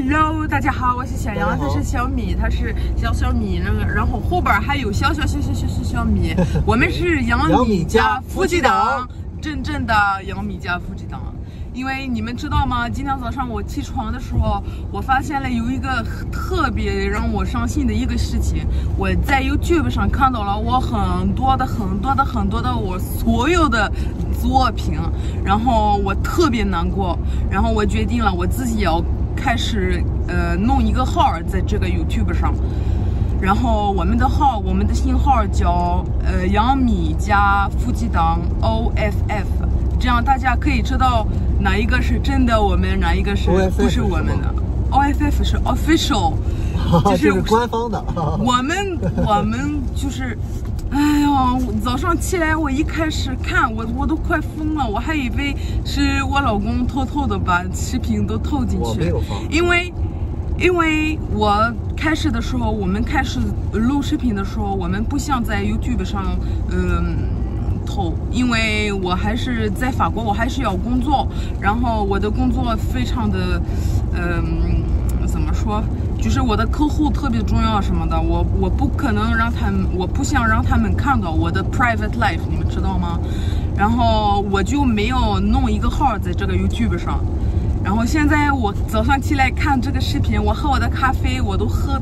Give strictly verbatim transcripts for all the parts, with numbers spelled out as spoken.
Hello， 大家好，我是小杨，他是小米，他是小小米，然后然后后边还有小小小小小小小米，我们是杨米家夫妻档，真正的杨米家夫妻档。因为你们知道吗？今天早上我起床的时候，我发现了有一个特别让我伤心的一个事情。我在 YouTube 上看到了我很多的很多的很多的我所有的作品，然后我特别难过，然后我决定了我自己要开始呃弄一个号在这个 YouTube 上。然后我们的号，我们的新号叫呃杨米家夫妻档 O F F， 这样大家可以知道哪一个是真的我们，哪一个是不是我们的。O F F 是 official， 就是官方的。 我们我们就是，哎呀，早上起来我一开始看我我都快疯了，我还以为是我老公偷偷的把视频都偷进去， 我没有放， 因为。因为我开始的时候，我们开始录视频的时候，我们不想在 YouTube 上，嗯，投，因为我还是在法国，我还是要工作，然后我的工作非常的，嗯，怎么说，就是我的客户特别重要什么的，我我不可能让他们，我不想让他们看到我的 private life， 你们知道吗？然后我就没有弄一个号在这个 YouTube 上。然后现在我早上起来看这个视频，我喝我的咖啡，我都喝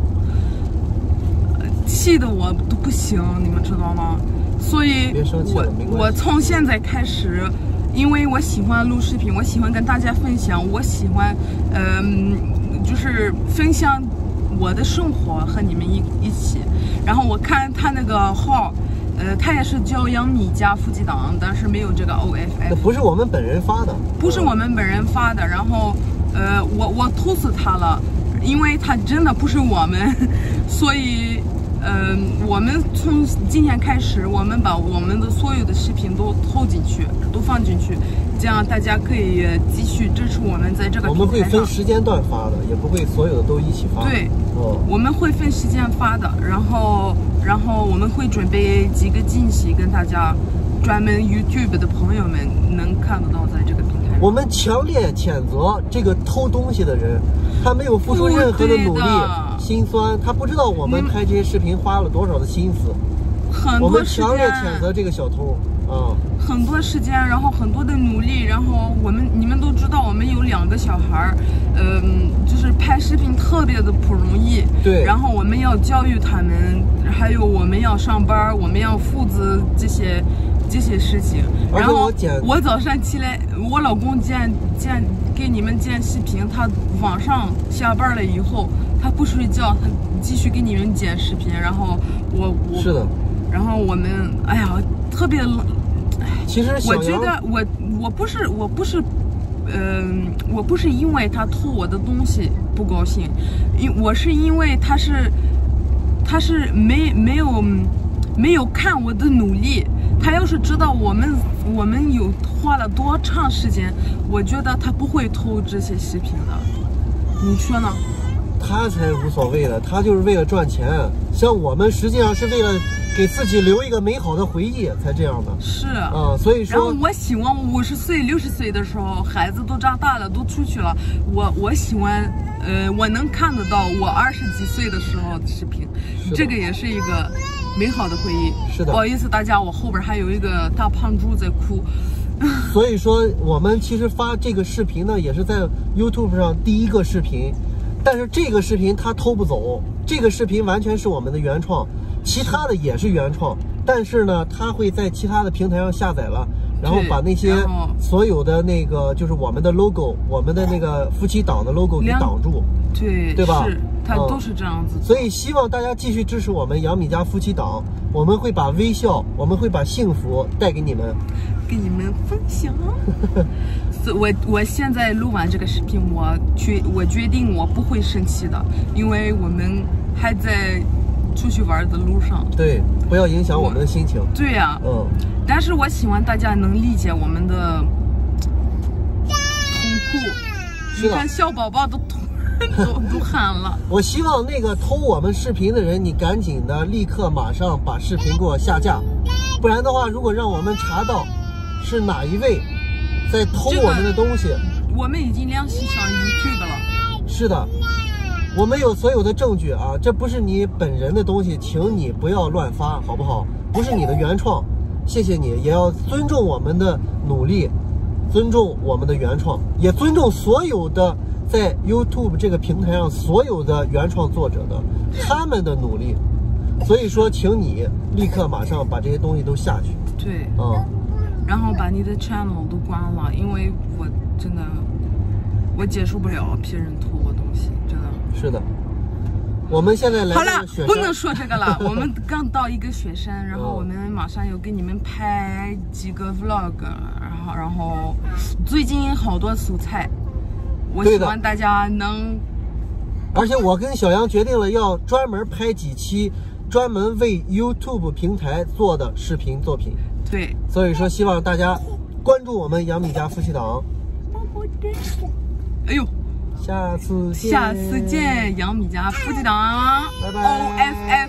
气的我都不行，你们知道吗？所以我我从现在开始，因为我喜欢录视频，我喜欢跟大家分享，我喜欢嗯、呃，就是分享我的生活和你们一一起。然后我看他那个号。呃，他也是叫杨米家夫妻档，但是没有这个 O F F。 不是我们本人发的， 不是我们本人发的。然后，呃，我我投诉他了，因为他真的不是我们，所以，呃，我们从今天开始，我们把我们的所有的视频都投进去，都放进去，这样大家可以继续支持我们在这个平台上。 我们会分时间段发的，也不会所有的都一起发。 对，哦，我们会分时间发的，然后。然后我们会准备几个惊喜跟大家，专门 YouTube 的朋友们能看得到在这个平台上。 我们强烈谴责这个偷东西的人，他没有付出任何的努力、心酸，他不知道我们拍这些视频花了多少的心思。 很多时间，我们强烈谴责这个小偷啊！ 很多时间，然后很多的努力，然后我们你们都知道，我们有两个小孩儿，嗯，就是拍视频特别的不容易。 对。 然后我们要教育他们，还有我们要上班，我们要负责这些这些事情。然后我我早上起来，我老公剪剪给你们剪视频，他晚上下班了以后，他不睡觉，他继续给你们剪视频。然后我我是的。 然后我们，哎呀，特别冷。 其实我觉得我我不是我不是，嗯、呃，我不是因为他偷我的东西不高兴，因我是因为他是他是没没有没有看我的努力。他要是知道我们我们有花了多长时间，我觉得他不会偷这些视频的。你说呢？ 他才无所谓的，他就是为了赚钱。像我们实际上是为了给自己留一个美好的回忆才这样的。 是啊、嗯，所以说， 然后我希望五十岁、六十岁的时候，孩子都长大了，都出去了，我我喜欢，呃，我能看得到我二十几岁的时候的视频，这个也是一个美好的回忆。 是的， 不好意思，大家，我后边还有一个大胖猪在哭。 所以说，我们其实发这个视频呢，也是在 YouTube 上第一个视频。但是这个视频它偷不走，这个视频完全是我们的原创，其他的也是原创，但是呢，它会在其他的平台上下载了，然后把那些所有的那个就是我们的 logo， 我们的那个夫妻档的 logo 给挡住， 对， 对吧？ 是，它都是这样子、嗯。 所以希望大家继续支持我们杨米家夫妻档，我们会把微笑，我们会把幸福带给你们， 跟你们分享。我我现在录完这个视频，我决我决定我不会生气的，因为我们还在出去玩的路上。 对，不要影响我们的心情。 对呀、啊，嗯。但是我希望大家能理解我们的痛苦。 是的， 你看小宝宝都痛都都喊了。 我希望那个偷我们视频的人，你赶紧的，立刻马上把视频给我下架，不然的话，如果让我们查到是哪一位。在偷我们的东西、 这个，我们已经联系上 YouTube 了。 是的， 我们有所有的证据啊，这不是你本人的东西，请你不要乱发，好不好？不是你的原创，谢谢你，也要尊重我们的努力，尊重我们的原创，也尊重所有的在 YouTube 这个平台上所有的原创作者的他们的努力。所以说，请你立刻马上把这些东西都下去。 对， 啊、嗯， 然后把你的 channel 都关了，因为我真的我接受不了别人图我东西，真的。 是的。我们现在来好了，不能说这个了。我们刚到一个雪山，然后我们马上要给你们拍几个 vlog， 然后然后最近好多素材，我希望大家能。 而且我跟小杨决定了要专门拍几期专门为 YouTube 平台做的视频作品。 对， 所以说希望大家关注我们杨米家夫妻档。 哎呦。 下次见， 下次见，杨米家夫妻档， 拜拜 O F F。